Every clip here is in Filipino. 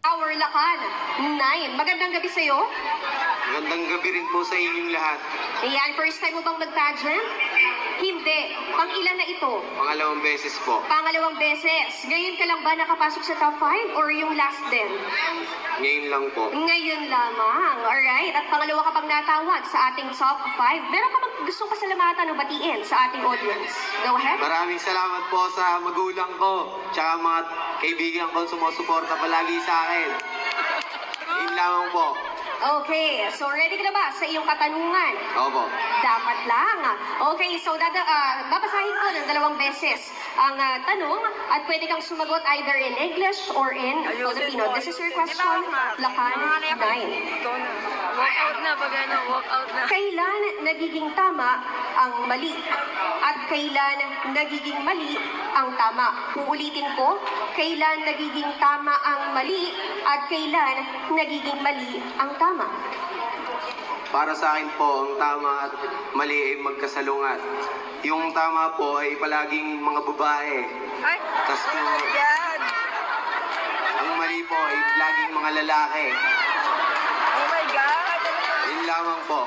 Our Lakan, 9. Magandang gabi sa'yo. Magandang gabi rin po sa inyong lahat. Ayan, first time mo bang mag-pageant? Hindi. Pang-ilan na ito? Pangalawang beses po. Pangalawang beses. Ngayon ka lang ba nakapasok sa top 5 or yung last din? Ngayon lang po. Ngayon lamang. Alright. At pangalawa ka pang natawag sa ating top 5. Meron ka bang gustong pasalamatan o batiin sa ating audience? Go ahead. Maraming salamat po sa magulang ko, tsaka mga kaibigan ko sumusuporta palagi sa akin. Yun lamang po. Okay, so ready ka na ba sa iyong katanungan? Opo. Dapat lang. Okay, so babasahin ko ng 2 beses ang tanong at pwede kang sumagot either in English or in Filipino. This is your question, Lakan 9. Walk out na, pag ano, walk out na. Kailan nagiging tama ang mali? At kailan nagiging mali ang tama? Uulitin ko, kailan nagiging tama ang mali at kailan nagiging mali ang tama? Para sa akin po, ang tama at mali ay magkasalungat. Yung tama po ay palaging mga babae. Ay, Tapos yan. ang mali po ay laging mga lalaki. Oh my God. Yun lamang po.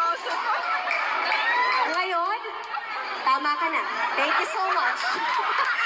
Ngayon, tama ka na. Thank you so much.